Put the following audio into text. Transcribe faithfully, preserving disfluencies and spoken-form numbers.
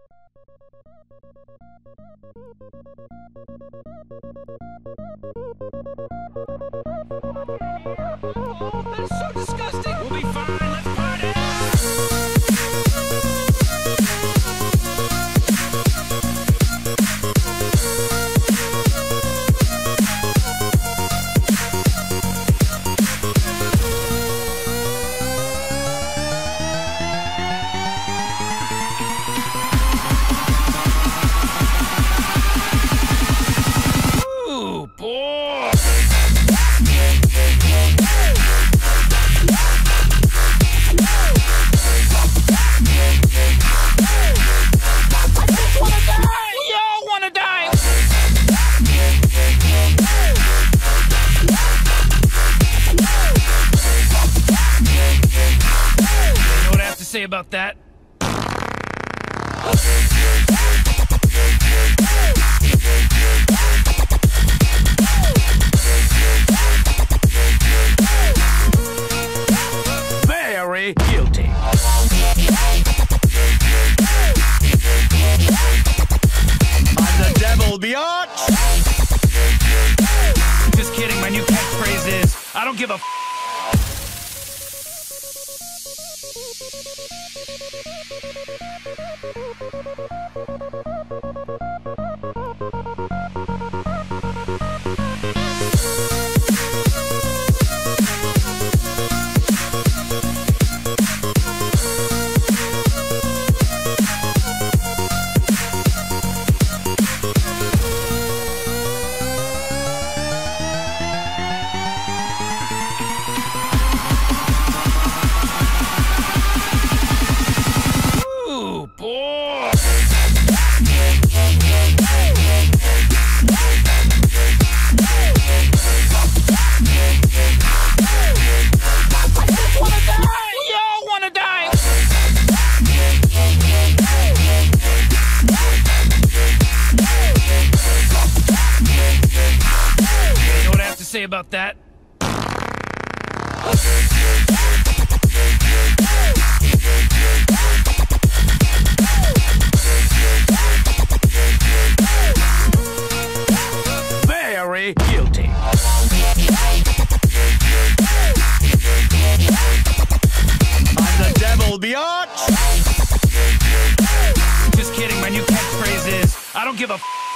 That's so disgusting! We'll be fine, let's party! Ooh, boy! Say about that. Very guilty. I'm the devil, biatch. Just kidding, my new catchphrase is, I don't give a f. Say about that. Very guilty. I'm the devil, biatch. Just kidding, my new catchphrase is, I don't give a f.